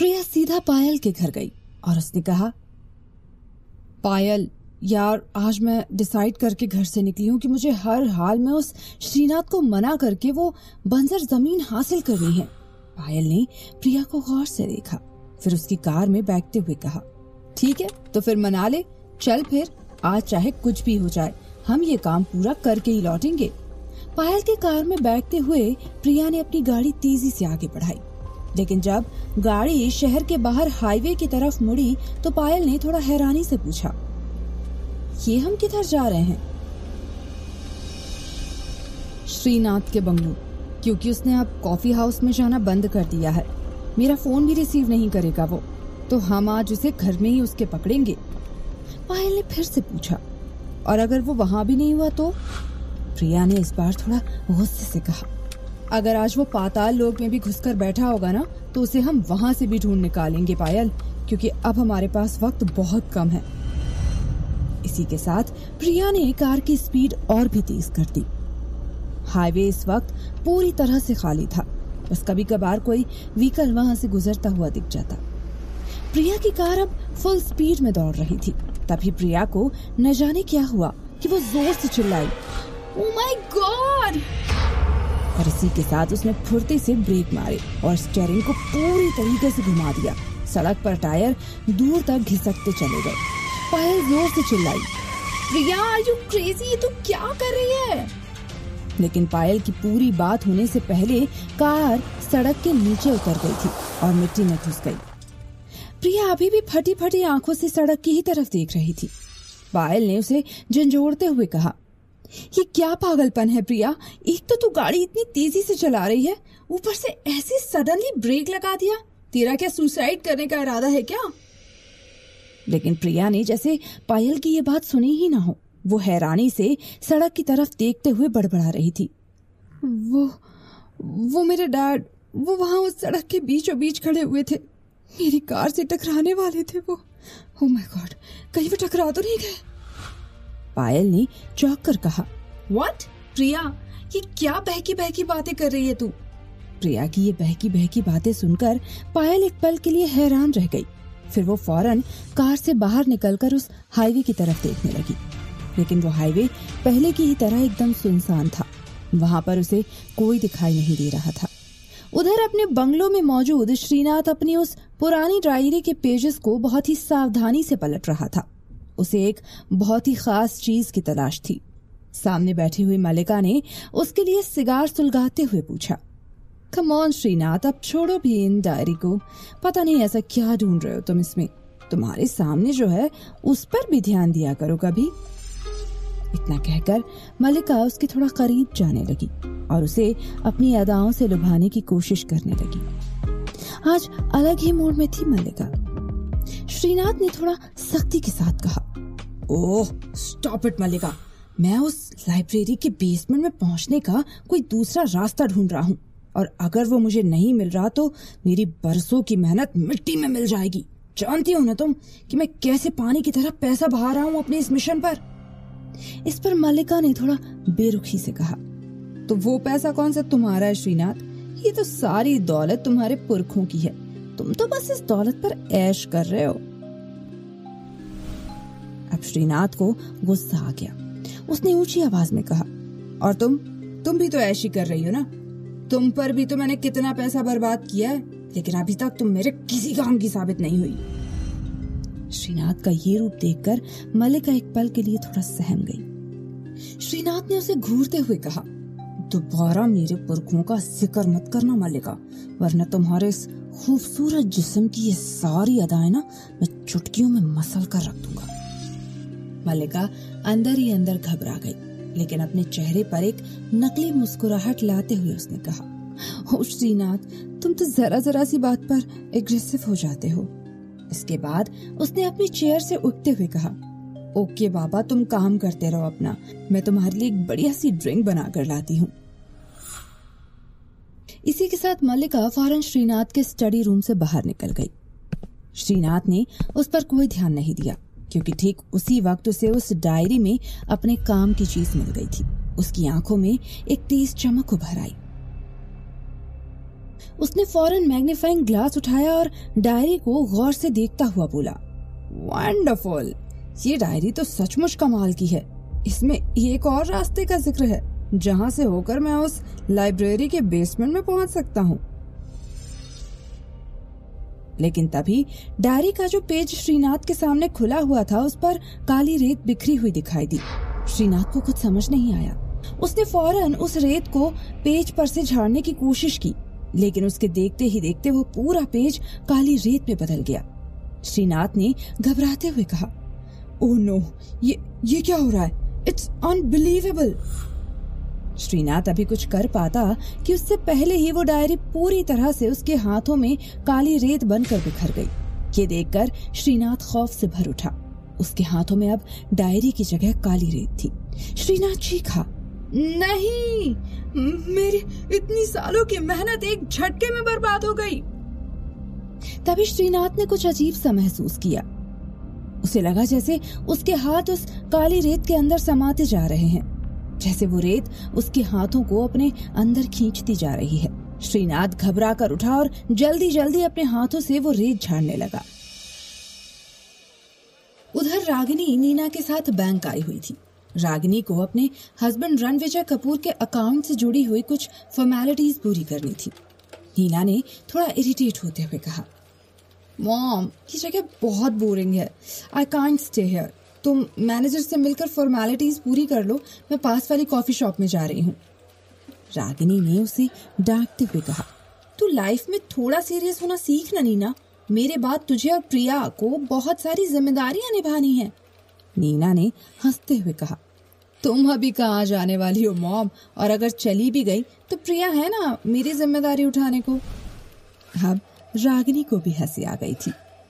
प्रिया सीधा पायल के घर गई और उसने कहा, पायल यार, आज मैं डिसाइड करके घर से निकली हूँ कि मुझे हर हाल में उस श्रीनाथ को मना करके वो बंजर जमीन हासिल करनी है। पायल ने प्रिया को गौर से देखा, फिर उसकी कार में बैठते हुए कहा, ठीक है तो फिर मना ले, चल फिर, आज चाहे कुछ भी हो जाए हम ये काम पूरा करके ही लौटेंगे। पायल के कार में बैठते हुए प्रिया ने अपनी गाड़ी तेजी से आगे बढ़ाई, लेकिन जब गाड़ी शहर के बाहर हाईवे की तरफ मुड़ी तो पायल ने थोड़ा हैरानी से पूछा, ये हम किधर जा रहे हैं? श्रीनाथ के बंगलो, क्योंकि उसने अब कॉफी हाउस में जाना बंद कर दिया है। मेरा फोन भी रिसीव नहीं करेगा वो, तो हम आज उसे घर में ही उसके पकड़ेंगे। पायल ने फिर से पूछा, और अगर वो वहां भी नहीं हुआ तो? प्रिया ने इस बार थोड़ा गुस्से से कहा, अगर आज वो पाताल लोक में भी घुसकर बैठा होगा ना तो उसे हम वहां से भी ढूंढ निकालेंगे पायल, क्योंकि अब हमारे पास वक्त बहुत कम है। इसी के साथ प्रिया ने कार की स्पीड और भी तेज कर दी। हाईवे इस वक्त पूरी तरह से खाली था, बस कभी कभार कोई व्हीकल वहां से गुजरता हुआ दिख जाता। प्रिया की कार अब फुल स्पीड में दौड़ रही थी। तभी प्रिया को न जाने क्या हुआ कि वो जोर से चिल्लाई, ओह माय गॉड! और इसी के साथ उसने फुर्ती से ब्रेक मारे और स्टीयरिंग को पूरी तरीके से घुमा दिया। सड़क पर टायर दूर तक घिसकते चले गए। पायल जोर से चिल्लाई, प्रिया आर यू क्रेजी, तू क्या कर रही है? लेकिन पायल की पूरी बात होने से पहले कार सड़क के नीचे उतर गई थी और मिट्टी में घुस गई। प्रिया अभी भी फटी फटी आंखों से सड़क की ही तरफ देख रही थी। पायल ने उसे झंझोड़ते हुए कहा, ये क्या पागलपन है प्रिया, एक तो तू गाड़ी इतनी तेजी से चला रही है, ऊपर से ऐसे सडनली ब्रेक लगा दिया। तेरा क्या सुसाइड करने का इरादा है क्या? लेकिन प्रिया ने जैसे पायल की ये बात सुनी ही ना हो, वो हैरानी से सड़क की तरफ देखते हुए बड़बड़ा रही थी, वो मेरे डैड, वो वहां उस सड़क के बीचों बीच खड़े हुए थे, मेरी कार से टकराने वाले थे वो। ओह माय गॉड, कहीं वो टकरा तो नहीं गए? पायल ने चौंक कर कहा, व्हाट? प्रिया, ये क्या बहकी बहकी बातें कर रही है तू? प्रिया की ये बहकी बहकी बातें सुनकर पायल एक पल के लिए हैरान रह गई। फिर वो फौरन कार से बाहर निकलकर उस हाईवे की तरफ देखने लगी, लेकिन वो हाईवे पहले की ही तरह एकदम सुनसान था। वहां पर उसे कोई दिखाई नहीं दे रहा था। उधर अपने बंगलों में मौजूद श्रीनाथ अपनी उस पुरानी डायरी के पेजेस को बहुत ही सावधानी से पलट रहा था। उसे एक बहुत ही खास चीज की तलाश थी। सामने बैठी हुई मल्लिका ने उसके लिए सिगार सुलगाते हुए पूछा, कम ऑन श्रीनाथ, अब छोड़ो भी इन डायरी को, पता नहीं ऐसा क्या ढूंढ रहे हो तुम इसमें, तुम्हारे सामने जो है उस पर भी ध्यान दिया करो कभी। इतना कहकर मल्लिका उसके थोड़ा करीब जाने लगी और उसे अपनी अदाओं से लुभाने की कोशिश करने लगी। आज अलग ही मूड में थी मल्लिका। श्रीनाथ ने थोड़ा सख्ती के साथ कहा, ओह स्टॉप इट मल्लिका, मैं उस लाइब्रेरी के बेसमेंट में पहुंचने का कोई दूसरा रास्ता ढूंढ रहा हूँ, और अगर वो मुझे नहीं मिल रहा तो मेरी बरसों की मेहनत मिट्टी में मिल जाएगी। जानती हो ना तुम कि मैं कैसे पानी की तरह पैसा बहा रहा हूँ अपने इस मिशन पर। इस पर मल्लिका ने थोड़ा बेरुखी से कहा, तो वो पैसा कौन सा तुम्हारा है श्रीनाथ? ये तो सारी दौलत तुम्हारे पुरखों की है, तुम तो बस इस दौलत पर ऐश कर रहे हो। अब श्रीनाथ को गुस्सा आ गया। उसने ऊंची आवाज में कहा, और तुम भी तो ऐश ही कर रही हो ना, तुम पर भी तो मैंने कितना पैसा बर्बाद किया है, लेकिन अभी तक तुम मेरे किसी काम की साबित नहीं हुई। श्रीनाथ का ये रूप देखकर मल्लिका एक पल के लिए थोड़ा सहम गई। श्रीनाथ ने उसे घूरते हुए कहा, दोबारा मेरे पुरखों का जिक्र मत करना मल्लिका, वरना तुम्हारे इस खूबसूरत जिस्म की ये सारी अदाएं ना मैं चुटकियों में मसल कर रख दूंगा। मल्लिका अंदर ही अंदर घबरा गई, लेकिन अपने चेहरे पर एक नकली मुस्कुराहट लाते हुए उसने कहा, ओ श्रीनाथ, तुम तो जरा जरा सी बात पर एग्रेसिव हो जाते हो। इसके बाद उसने अपनी चेयर से उठते हुए कहा, ओके बाबा, तुम काम करते रहो अपना, मैं तुम्हारे लिए एक बढ़िया सी ड्रिंक बना कर लाती हूँ। इसी के साथ मल्लिका फौरन श्रीनाथ के स्टडी रूम से बाहर निकल गई। श्रीनाथ ने उस पर कोई ध्यान नहीं दिया, क्योंकि ठीक उसी वक्त उसे उस डायरी में अपने काम की चीज मिल गई थी। उसकी आंखों में एक तेज चमक उभर आई। उसने फौरन मैग्नीफाइंग ग्लास उठाया और डायरी को गौर से देखता हुआ बोला, वंडरफुल, ये डायरी तो सचमुच कमाल की है। इसमें एक और रास्ते का जिक्र है जहाँ से होकर मैं उस लाइब्रेरी के बेसमेंट में पहुंच सकता हूँ। लेकिन तभी डायरी का जो पेज श्रीनाथ के सामने खुला हुआ था उस पर काली रेत बिखरी हुई दिखाई दी। श्रीनाथ को कुछ समझ नहीं आया। उसने फौरन उस रेत को पेज पर से झाड़ने की कोशिश की, लेकिन उसके देखते ही देखते वो पूरा पेज काली रेत में बदल गया। श्रीनाथ ने घबराते हुए कहा, ओह नो, ये क्या हो रहा है? It's unbelievable. श्रीनाथ अभी कुछ कर पाता कि उससे पहले ही वो डायरी पूरी तरह से उसके हाथों में काली रेत बनकर बिखर गई। ये देखकर श्रीनाथ खौफ से भर उठा। उसके हाथों में अब डायरी की जगह काली रेत थी। श्रीनाथ चीखा, नहीं, मेरी इतनी सालों की मेहनत एक झटके में बर्बाद हो गई। तभी श्रीनाथ ने कुछ अजीब सा महसूस किया। उसे लगा जैसे उसके हाथ उस काली रेत के अंदर समाते जा रहे हैं, जैसे वो रेत उसके हाथों को अपने अंदर खींचती जा रही है। श्रीनाथ घबरा कर उठा और जल्दी जल्दी अपने हाथों से वो रेत झाड़ने लगा। उधर रागिनी नीना के साथ बैंक आई हुई थी। रागिनी को अपने हस्बैंड रणविजय कपूर के अकाउंट से जुड़ी हुई कुछ फॉर्मेलिटीज पूरी करनी थी। नीना ने थोड़ा इरिटेट होते हुए कहा, मॉम, ये जगह बहुत बोरिंग है। I can't stay here. तुम मैनेजर से मिलकर फॉर्मेलिटीज पूरी कर लो, मैं पास वाली कॉफी शॉप में जा रही हूँ। रागिनी ने उसे डांटते हुए कहा, तू लाइफ में थोड़ा सीरियस होना सीख ना नीना। मेरे बाद तुझे और प्रिया को बहुत सारी जिम्मेदारियां निभानी है। नीना ने हंसते हुए कहा, तुम अभी कहाँ जाने वाली हो मॉम, और अगर चली भी गई तो प्रिया है ना मेरी जिम्मेदारी उठाने को। अब रागिनी को भी हंसी आ गई थी।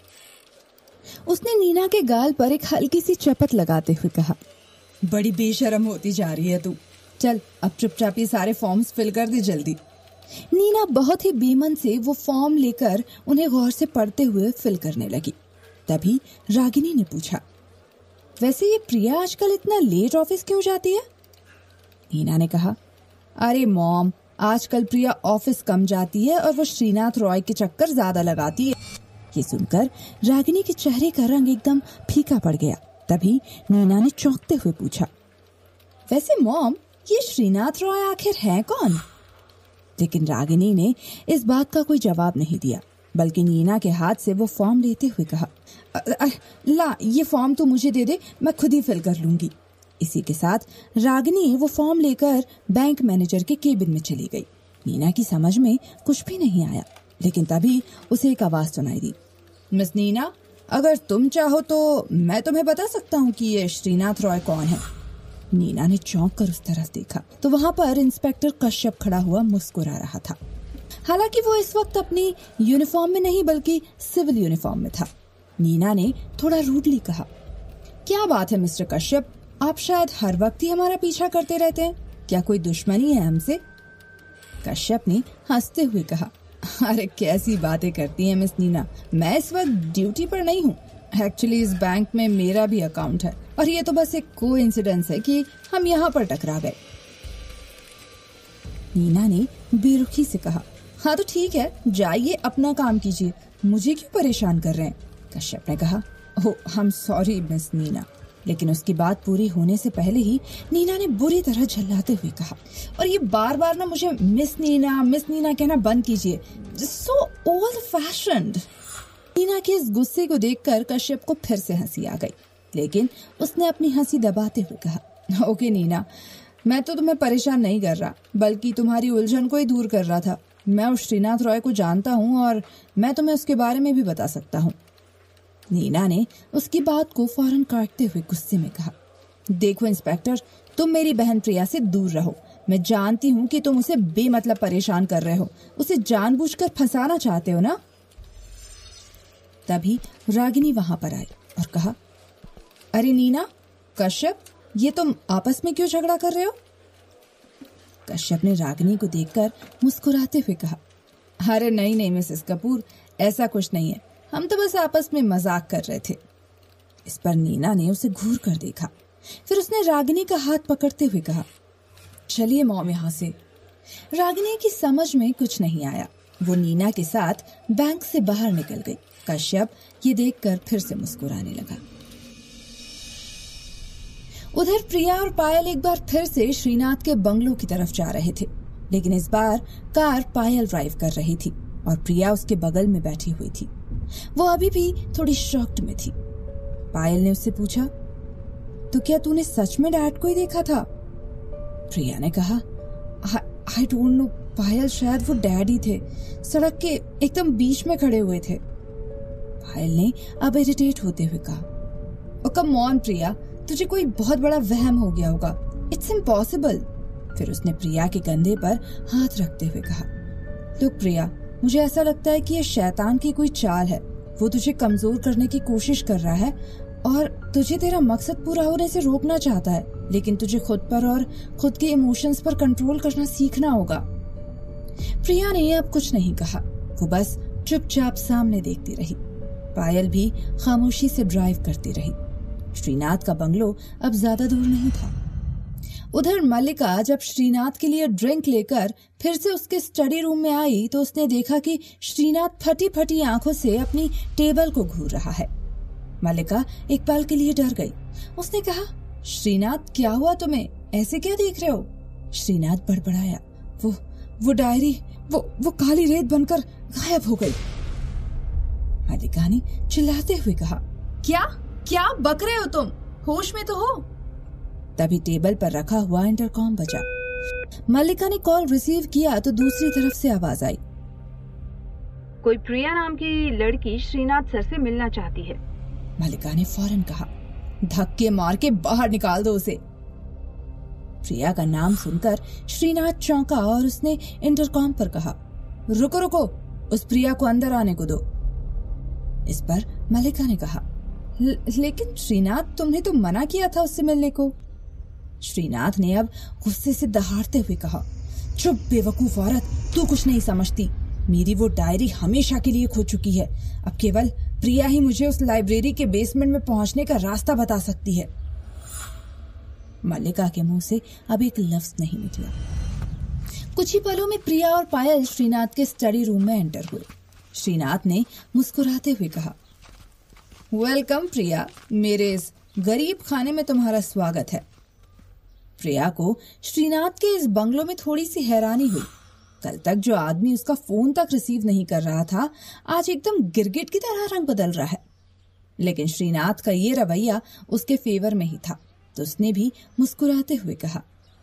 उसने नीना के गाल पर एक हल्की सी चपत लगाते हुए कहा, बड़ी बेशर्म होती जा रही है तू। चल अब चुपचाप ये सारे फॉर्म्स फिल कर दे जल्दी। नीना बहुत ही बेमन से वो फॉर्म लेकर उन्हें गौर से पढ़ते हुए फिल करने लगी। तभी रागिनी ने पूछा, वैसे ये प्रिया आजकल इतना लेट ऑफिस क्यों जाती है? नीना ने कहा, अरे मॉम, आजकल प्रिया ऑफिस कम जाती है और वो श्रीनाथ रॉय के चक्कर ज्यादा लगाती है। ये सुनकर रागिनी के चेहरे का रंग एकदम फीका पड़ गया। तभी नीना ने चौंकते हुए पूछा, वैसे मॉम, ये श्रीनाथ रॉय आखिर है कौन? लेकिन रागिनी ने इस बात का कोई जवाब नहीं दिया, बल्कि नीना के हाथ से वो फॉर्म लेते हुए कहा, ला, ये फॉर्म तो मुझे दे दे, मैं खुद ही फिल कर लूंगी। इसी के साथ रागिनी वो फॉर्म लेकर बैंक मैनेजर के केबिन में चली गई। नीना की समझ में कुछ भी नहीं आया, लेकिन तभी उसे एक आवाज सुनाई दी, मिस नीना, अगर तुम चाहो तो मैं तुम्हें बता सकता हूँ कि ये श्रीनाथ रॉय कौन है। नीना ने चौंक कर उस तरफ देखा तो वहाँ पर इंस्पेक्टर कश्यप खड़ा हुआ मुस्कुरा रहा था। हालांकि वो इस वक्त अपनी यूनिफॉर्म में नहीं बल्कि सिविल यूनिफॉर्म में था। नीना ने थोड़ा रूडली कहा, क्या बात है मिस्टर कश्यप, आप शायद हर वक्त ही हमारा पीछा करते रहते हैं, क्या कोई दुश्मनी है हमसे? कश्यप ने हंसते हुए कहा, अरे कैसी बातें करती हैं मिस नीना, मैं इस वक्त ड्यूटी पर नहीं हूँ। एक्चुअली इस बैंक में मेरा भी अकाउंट है और ये तो बस एक कोइंसिडेंस है कि हम यहाँ पर टकरा गए। नीना ने बेरुखी से कहा, हाँ तो ठीक है, जाइए अपना काम कीजिए, मुझे क्यों परेशान कर रहे हैं? कश्यप ने कहा, oh I am sorry miss Neena. लेकिन उसकी बात पूरी होने से पहले ही नीना ने बुरी तरह झल्लाते हुए कहा, और ये बार बार ना मुझे मिस नीना कहना बंद कीजिए, सो ओल्ड फैशन्ड। नीना के इस गुस्से को देखकर कश्यप को फिर से हंसी आ गई, लेकिन उसने अपनी हंसी दबाते हुए कहा, ओके नीना, मैं तो तुम्हें परेशान नहीं कर रहा, बल्कि तुम्हारी उलझन को ही दूर कर रहा था। मैं उस श्रीनाथ रॉय को जानता हूँ और मैं तुम्हें उसके बारे में भी बता सकता हूँ। नीना ने उसकी बात को फौरन काटते हुए गुस्से में कहा, देखो इंस्पेक्टर, तुम मेरी बहन प्रिया से दूर रहो। मैं जानती हूँ कि तुम उसे बेमतलब परेशान कर रहे हो, उसे जानबूझकर फंसाना चाहते हो ना। तभी रागिनी वहां पर आई और कहा, अरे नीना, कश्यप, ये तुम आपस में क्यों झगड़ा कर रहे हो? कश्यप ने रागिनी को देखकर मुस्कुराते हुए कहा, अरे नहीं मिसेस कपूर, ऐसा कुछ नहीं है, हम तो बस आपस में मजाक कर रहे थे। इस पर नीना ने उसे घूर कर देखा, फिर उसने रागिनी का हाथ पकड़ते हुए कहा, चलिए मॉम यहाँ से। रागिनी की समझ में कुछ नहीं आया। वो नीना के साथ बैंक से बाहर निकल गई। कश्यप ये देखकर फिर से मुस्कुराने लगा। उधर प्रिया और पायल एक बार फिर से श्रीनाथ के बंगलों की तरफ जा रहे थे, लेकिन इस बार कार पायल ड्राइव कर रही थी और प्रिया उसके बगल में बैठी हुई थी। वो अभी भी थोड़ी शॉक्ड में थी। पायल ने उससे पूछा, तो क्या तूने सच में डैड को ही देखा था? प्रिया ने कहा, आई डोंट नो पायल, शायद वो डैड ही थे, सड़क के एकदम बीच में खड़े हुए थे। पायल ने अब इरिटेट होते हुए कहा, ओ कम ऑन प्रिया, तुझे कोई बहुत बड़ा वहम हो गया होगा, इट्स इम्पॉसिबल। फिर उसने प्रिया के कंधे पर हाथ रखते हुए कहा, लुक प्रिया, मुझे ऐसा लगता है कि ये शैतान की कोई चाल है। वो तुझे कमजोर करने की कोशिश कर रहा है और तुझे तेरा मकसद पूरा होने से रोकना चाहता है, लेकिन तुझे खुद पर और खुद के इमोशंस पर कंट्रोल करना सीखना होगा। प्रिया ने अब कुछ नहीं कहा, वो बस चुपचाप सामने देखती रही। पायल भी खामोशी से ड्राइव करती रही। श्रीनाथ का बंगलो अब ज्यादा दूर नहीं था। उधर मल्लिका जब श्रीनाथ के लिए ड्रिंक लेकर फिर से उसके स्टडी रूम में आई तो उसने देखा कि श्रीनाथ फटी फटी आंखों से अपनी टेबल को घूर रहा है। मल्लिका एक पल के लिए डर गई। उसने कहा, श्रीनाथ क्या हुआ तुम्हें, ऐसे क्या देख रहे हो? श्रीनाथ बड़बड़ाया, वो डायरी वो काली रेत बनकर गायब हो गई। मल्लिका ने चिल्लाते हुए कहा, क्या बक रहे हो तुम, होश में तो हो? तभी टेबल पर रखा हुआ इंटरकॉम बजा। मल्लिका ने कॉल रिसीव किया तो दूसरी तरफ से आवाज आई, कोई प्रिया नाम की लड़की श्रीनाथ सर से मिलना चाहती है। मल्लिका ने फौरन कहा, धक्के मार के बाहर निकाल दो उसे। प्रिया का नाम सुनकर श्रीनाथ चौंका और उसने इंटरकॉम पर कहा, रुको, उस प्रिया को अंदर आने को दो। इस पर मल्लिका ने कहा, लेकिन श्रीनाथ, तुमने तो मना किया था उससे मिलने को। श्रीनाथ ने अब गुस्से से दहाड़ते हुए कहा, चुप बेवकूफ औरत, तू कुछ नहीं समझती। मेरी वो डायरी हमेशा के लिए खो चुकी है। अब केवल प्रिया ही मुझे उस लाइब्रेरी के बेसमेंट में पहुंचने का रास्ता बता सकती है। मल्लिका के मुंह से अब एक लफ्ज नहीं निकला। कुछ ही पलों में प्रिया और पायल श्रीनाथ के स्टडी रूम में एंटर हुए। श्रीनाथ ने मुस्कुराते हुए कहा, वेलकम प्रिया, मेरे इस गरीब खाने में तुम्हारा स्वागत है। प्रिया को श्रीनाथ के इस बंगलों में थोड़ी सी हैरानी हुई। कल तक जो आदमी उसका फोन तक रिसीव नहीं कर रहा था, आज एकदम गिरगिट की तरह रंग बदल रहा है। लेकिन श्रीनाथ का ये रवैया उसके फेवर में ही था, तो उसने भी मुस्कुराते हुए कहा,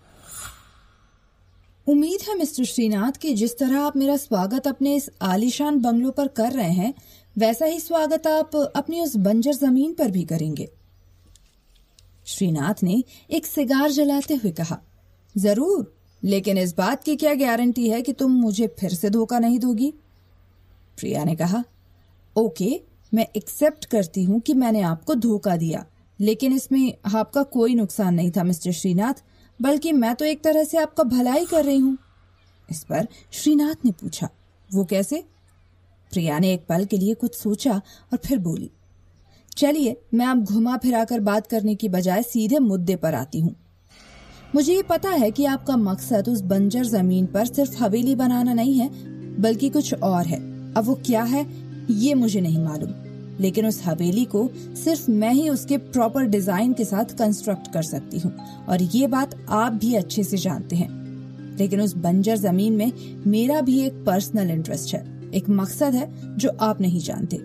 उम्मीद है मिस्टर श्रीनाथ कि जिस तरह आप मेरा स्वागत अपने इस आलीशान बंगलों पर कर रहे हैं, वैसा ही स्वागत आप अपनी उस बंजर जमीन पर भी करेंगे। श्रीनाथ ने एक सिगार जलाते हुए कहा, जरूर, लेकिन इस बात की क्या गारंटी है कि तुम मुझे फिर से धोखा नहीं दोगी? प्रिया ने कहा, ओके, मैं एक्सेप्ट करती हूँ कि मैंने आपको धोखा दिया, लेकिन इसमें आपका कोई नुकसान नहीं था मिस्टर श्रीनाथ, बल्कि मैं तो एक तरह से आपका भलाई कर रही हूँ। इस पर श्रीनाथ ने पूछा, वो कैसे? प्रिया ने एक पल के लिए कुछ सोचा और फिर बोली, चलिए मैं अब घुमा फिरा कर बात करने की बजाय सीधे मुद्दे पर आती हूँ। मुझे ये पता है कि आपका मकसद उस बंजर जमीन पर सिर्फ हवेली बनाना नहीं है, बल्कि कुछ और है। अब वो क्या है ये मुझे नहीं मालूम, लेकिन उस हवेली को सिर्फ मैं ही उसके प्रॉपर डिजाइन के साथ कंस्ट्रक्ट कर सकती हूँ, और ये बात आप भी अच्छे से जानते हैं। लेकिन उस बंजर जमीन में मेरा भी एक पर्सनल इंटरेस्ट है, एक मकसद है जो आप नहीं जानते।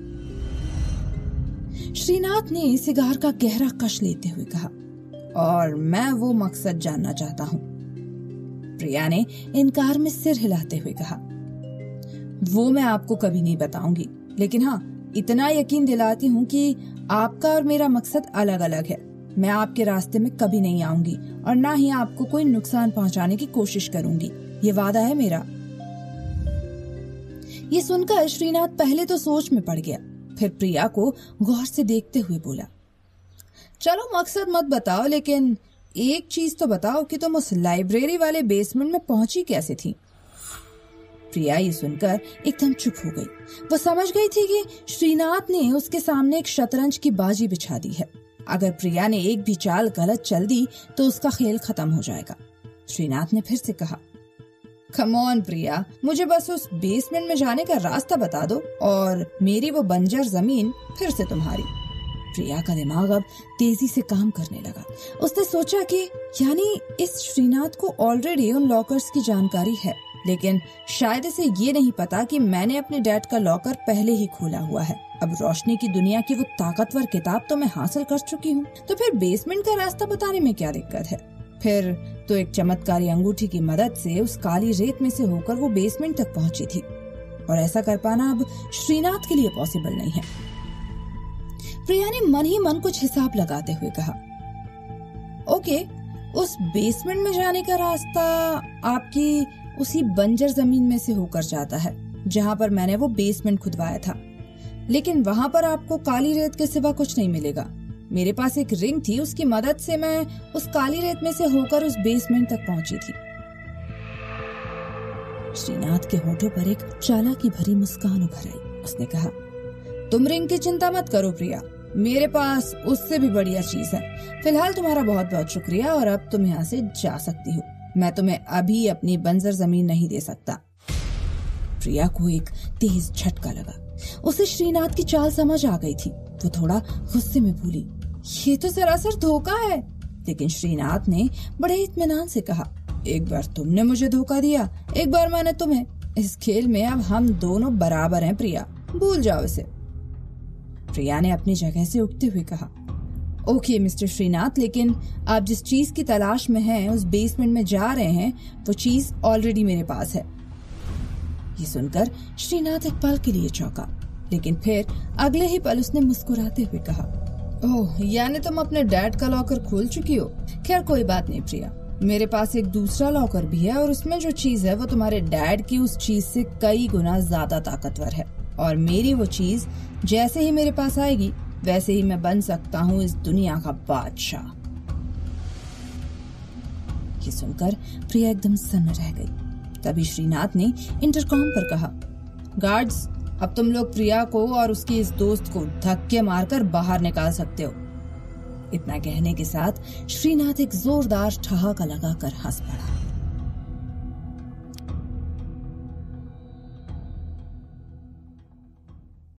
श्रीनाथ ने सिगार का गहरा कश लेते हुए कहा, और मैं वो मकसद जानना चाहता हूँ। प्रिया ने इनकार में सिर हिलाते हुए कहा, वो मैं आपको कभी नहीं बताऊंगी, लेकिन हाँ, इतना यकीन दिलाती हूँ कि आपका और मेरा मकसद अलग अलग है। मैं आपके रास्ते में कभी नहीं आऊंगी और ना ही आपको कोई नुकसान पहुंचाने की कोशिश करूंगी, ये वादा है मेरा। ये सुनकर श्रीनाथ पहले तो सोच में पड़ गया, फिर प्रिया को गौर से देखते हुए बोला, चलो मकसद मत बताओ, लेकिन एक चीज तो बताओ कि तुम उस लाइब्रेरी वाले बेसमेंट में पहुंची कैसे थी? प्रिया ये सुनकर एकदम चुप हो गई। वो समझ गई थी कि श्रीनाथ ने उसके सामने एक शतरंज की बाजी बिछा दी है। अगर प्रिया ने एक भी चाल गलत चल दी तो उसका खेल खत्म हो जाएगा। श्रीनाथ ने फिर से कहा, कम ऑन प्रिया, मुझे बस उस बेसमेंट में जाने का रास्ता बता दो और मेरी वो बंजर जमीन फिर से तुम्हारी। प्रिया का दिमाग अब तेजी से काम करने लगा। उसने सोचा कि यानी इस श्रीनाथ को ऑलरेडी उन लॉकर्स की जानकारी है, लेकिन शायद इसे ये नहीं पता कि मैंने अपने डैड का लॉकर पहले ही खोला हुआ है। अब रोशनी की दुनिया की वो ताकतवर किताब तो मैं हासिल कर चुकी हूँ, तो फिर बेसमेंट का रास्ता बताने में क्या दिक्कत है। फिर तो एक चमत्कारी अंगूठी की मदद से उस काली रेत में से होकर वो बेसमेंट तक पहुंची थी, और ऐसा कर पाना अब श्रीनाथ के लिए पॉसिबल नहीं है। प्रिया ने मन ही मन कुछ हिसाब लगाते हुए कहा, ओके, उस बेसमेंट में जाने का रास्ता आपकी उसी बंजर जमीन में से होकर जाता है जहाँ पर मैंने वो बेसमेंट खुदवाया था, लेकिन वहाँ पर आपको काली रेत के सिवा कुछ नहीं मिलेगा। मेरे पास एक रिंग थी, उसकी मदद से मैं उस काली रेत में से होकर उस बेसमेंट तक पहुंची थी। श्रीनाथ के होठों पर एक चालाकी भरी मुस्कान उभर आई। उसने कहा, तुम रिंग की चिंता मत करो प्रिया, मेरे पास उससे भी बढ़िया चीज है। फिलहाल तुम्हारा बहुत बहुत शुक्रिया और अब तुम यहाँ से जा सकती हो। मैं तुम्हें अभी अपनी बंजर जमीन नहीं दे सकता। प्रिया को एक तेज झटका लगा। उसे श्रीनाथ की चाल समझ आ गई थी। वो थोड़ा गुस्से में बोली, ये तो सरासर धोखा है। लेकिन श्रीनाथ ने बड़े इत्मीनान से कहा, एक बार तुमने मुझे धोखा दिया, एक बार मैंने तुम्हें। इस खेल में अब हम दोनों बराबर हैं प्रिया, भूल जाओ इसे। प्रिया ने अपनी जगह से उठते हुए कहा, ओके मिस्टर श्रीनाथ, लेकिन आप जिस चीज की तलाश में हैं, उस बेसमेंट में जा रहे हैं, वो चीज ऑलरेडी मेरे पास है। ये सुनकर श्रीनाथ एक पल के लिए चौंका, लेकिन फिर अगले ही पल उसने मुस्कुराते हुए कहा, ओह, यानी तुम अपने डैड का लॉकर खोल चुकी हो। खैर कोई बात नहीं प्रिया, मेरे पास एक दूसरा लॉकर भी है और उसमें जो चीज है वो तुम्हारे डैड की उस चीज से कई गुना ज्यादा ताकतवर है, और मेरी वो चीज जैसे ही मेरे पास आएगी वैसे ही मैं बन सकता हूँ इस दुनिया का बादशाह। ये सुनकर प्रिया एकदम सन्न रह गई। तभी श्रीनाथ ने इंटरकॉम पर कहा, गार्ड्स, अब तुम लोग प्रिया को और उसकी इस दोस्त को धक्के मारकर बाहर निकाल सकते हो। इतना कहने के साथ श्रीनाथ एक जोरदार ठहाका लगाकर हंस पड़ा।